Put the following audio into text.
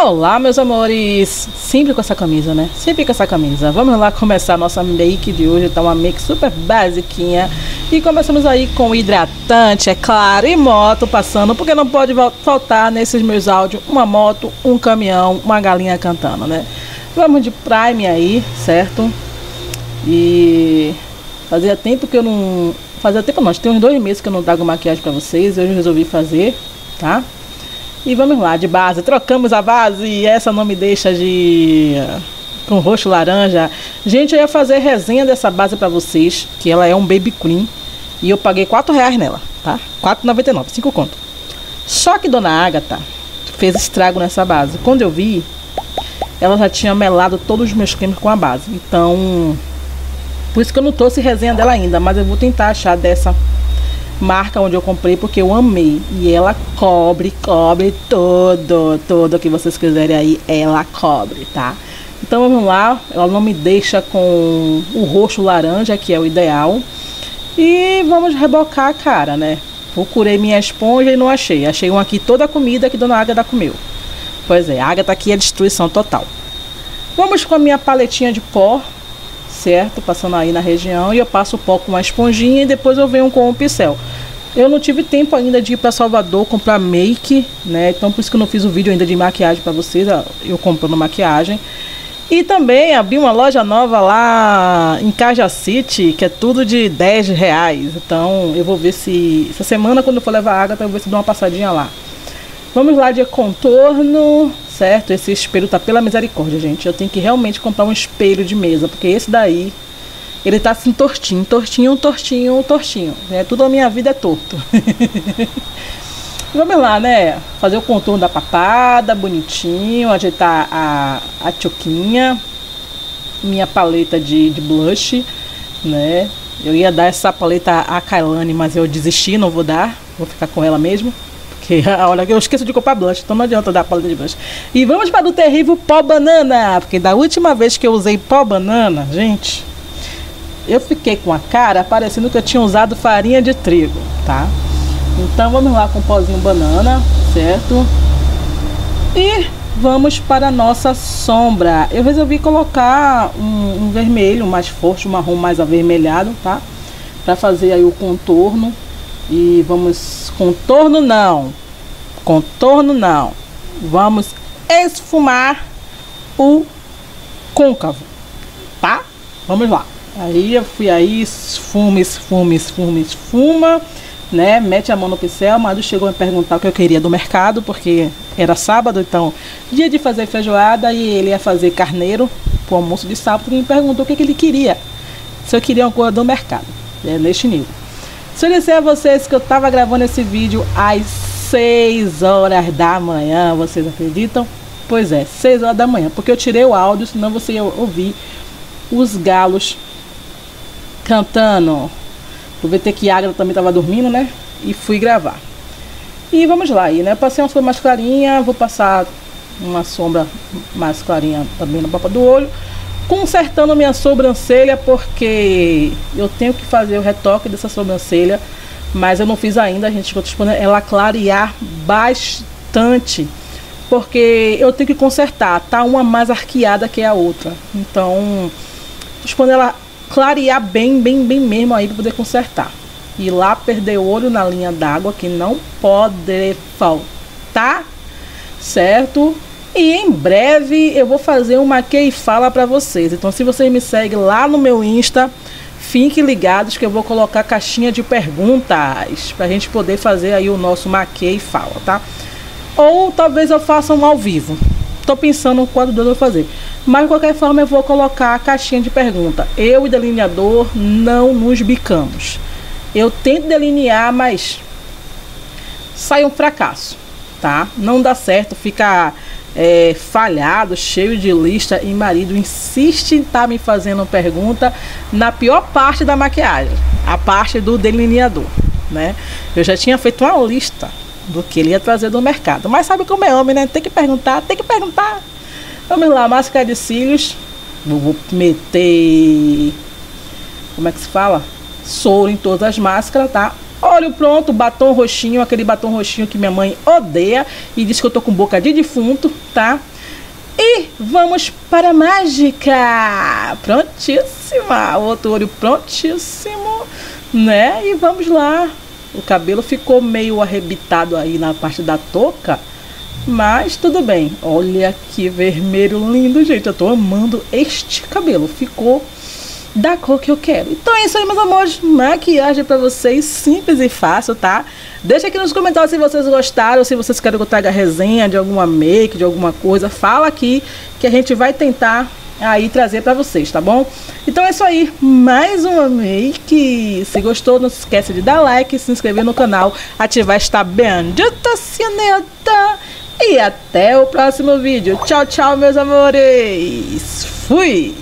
Olá, meus amores, sempre com essa camisa, né? Sempre com essa camisa. Vamos lá começar a nossa make de hoje, tá uma make super basiquinha. E começamos aí com hidratante, é claro, e moto passando, porque não pode faltar nesses meus áudios uma moto, um caminhão, uma galinha cantando, né? Vamos de prime aí, certo? E fazia tempo que eu não... Fazia tempo não, tem uns 2 meses que eu não trago maquiagem pra vocês, hoje eu resolvi fazer, tá? E vamos lá, de base, trocamos a base e essa não me deixa de... com roxo laranja. Gente, eu ia fazer resenha dessa base pra vocês, que ela é um baby cream. E eu paguei R$4 nela, tá? R$4,99, 5 conto. Só que Dona Agatha fez estrago nessa base. Quando eu vi, ela já tinha melado todos os meus cremes com a base. Então, por isso que eu não trouxe resenha dela ainda, mas eu vou tentar achar dessa marca onde eu comprei, porque eu amei. E ela cobre tudo que vocês quiserem aí, ela cobre, tá? Então vamos lá, ela não me deixa com o roxo laranja, que é o ideal. E vamos rebocar a cara, né? Procurei minha esponja e não achei. Achei uma aqui toda a comida que Dona Agatha comeu. Pois é, a Agatha aqui é destruição total. Vamos com a minha paletinha de pó, certo? Passando aí na região, e eu passo o pó com uma esponjinha e depois eu venho com o pincel. Eu não tive tempo ainda de ir para Salvador comprar make, né? Então por isso que eu não fiz o vídeo ainda de maquiagem para vocês, eu comprando maquiagem. E também abri uma loja nova lá em Cajacite, que é tudo de R$10. Então eu vou ver se essa semana, quando eu for levar a Agatha, eu vou ver se dou uma passadinha lá. Vamos lá de contorno, certo? Esse espelho tá pela misericórdia, gente. Eu tenho que realmente comprar um espelho de mesa, porque esse daí, ele tá assim tortinho. Né? Tudo a minha vida é torto. Vamos lá, né? Fazer o contorno da papada, bonitinho. Ajeitar a tchoquinha. Minha paleta de blush, né? Eu ia dar essa paleta a Kailane, mas eu desisti, não vou dar. Vou ficar com ela mesmo. Porque, olha, eu esqueço de comprar blush, então não adianta dar a paleta de blush. E vamos para o terrível pó banana. Porque da última vez que eu usei pó banana, gente, eu fiquei com a cara parecendo que eu tinha usado farinha de trigo, tá? Então vamos lá com o pozinho banana, certo? E vamos para a nossa sombra. Eu resolvi colocar um vermelho mais forte, um marrom mais avermelhado, tá? Para fazer aí o contorno. E vamos... Contorno não. Vamos esfumar o côncavo, tá? Vamos lá. Aí eu fui aí, esfuma, né? Mete a mão no pincel. Madu chegou a me perguntar o que eu queria do mercado, porque era sábado, então dia de fazer feijoada, e ele ia fazer carneiro pro almoço de sábado, e me perguntou o que ele queria, se eu queria uma coisa do mercado, neste nível. Se eu disser a vocês que eu tava gravando esse vídeo às 6 horas da manhã, vocês acreditam? Pois é, 6 horas da manhã, porque eu tirei o áudio, senão você ia ouvir os galos cantando. Aproveitei que a Agatha também estava dormindo, né? E fui gravar. E vamos lá aí, né? Passei uma sombra mais clarinha, vou passar uma sombra mais clarinha também na papa do olho. Consertando minha sobrancelha, porque eu tenho que fazer o retoque dessa sobrancelha, mas eu não fiz ainda, gente. Eu tô esperando ela clarear bastante, porque eu tenho que consertar, tá uma mais arqueada que a outra. Então, tô esperando ela clarear bem mesmo aí para poder consertar. E lá perder o olho na linha d'água, que não pode faltar, certo? E em breve eu vou fazer um maquia e fala para vocês. Então se vocês me seguem lá no meu Insta, fiquem ligados que eu vou colocar caixinha de perguntas pra gente poder fazer aí o nosso maquia e fala, tá? Ou talvez eu faça um ao vivo. Tô pensando quando eu vou fazer. Mas de qualquer forma eu vou colocar a caixinha de pergunta. Eu e delineador não nos bicamos. Eu tento delinear, mas sai um fracasso, tá? Não dá certo, fica falhado, cheio de lista, e marido insiste em estar me fazendo pergunta na pior parte da maquiagem, a parte do delineador, né? Eu já tinha feito uma lista do que ele ia trazer do mercado, mas sabe como é homem, né? Tem que perguntar. Vamos lá, máscara de cílios. Vou meter, como é que se fala? Soro em todas as máscaras, tá? Olho pronto, batom roxinho, aquele batom roxinho que minha mãe odeia e diz que eu tô com boca de defunto, tá? E vamos para a mágica. Prontíssima. O outro olho prontíssimo, né? E vamos lá. O cabelo ficou meio arrebitado aí na parte da touca, mas tudo bem. Olha que vermelho lindo, gente. Eu tô amando este cabelo. Ficou da cor que eu quero. Então é isso aí, meus amores. Maquiagem pra vocês, simples e fácil, tá? Deixa aqui nos comentários se vocês gostaram, se vocês querem que eu traga resenha de alguma make, de alguma coisa. Fala aqui que a gente vai tentar aí trazer pra vocês, tá bom? Então é isso aí, mais uma make. Se gostou, não se esquece de dar like, se inscrever no canal, ativar esta bendita sineta. E até o próximo vídeo. Tchau, tchau, meus amores. Fui!